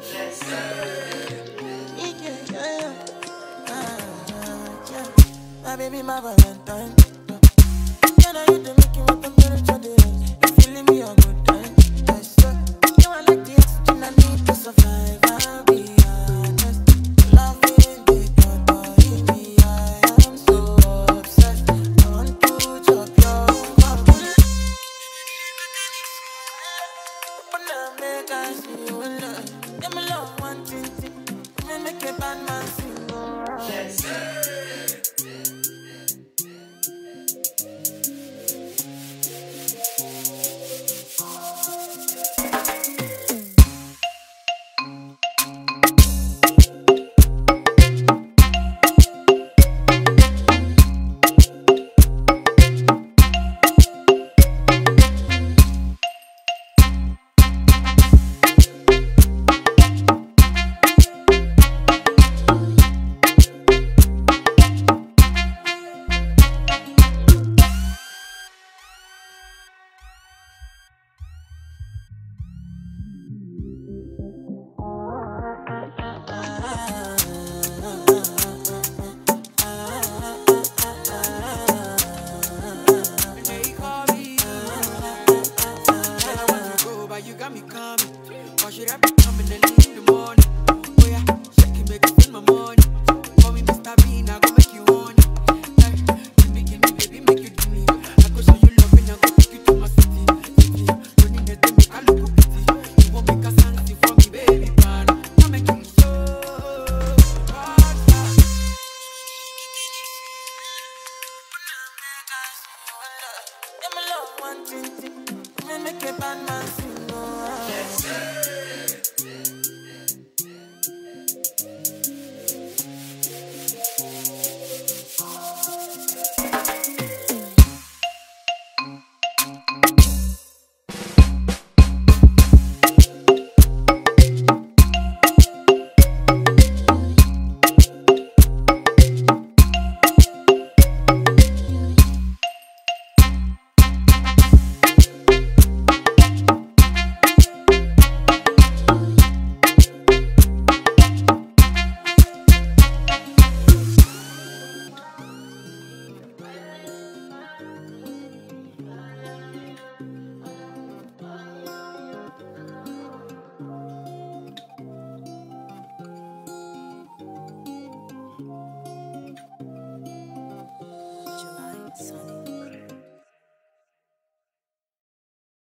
My baby, my Valentine. Can I hit the making with temperature days? You feeling me a good time? Yes, sir. You are like the oxygen I need to survive. I'll be honest. Loving the thought in me, I am so obsessed. I want to chop your bubble. But now make I see you in love. Give me love, Nwantiti. Me make a bad man sing. Yes, sir. You got me coming. Why should I be coming early in the morning? Oh yeah, shake it, make it spend my money. Call me Mr. Bean, I go make you honey. Give me, baby, make you give me. I go show you love and I go take you to my city. Don't need to make a look pretty. You won't make a sanity for me, baby, man. I'm making you so hard. Give me love, Nwantiti. Me make a bad man.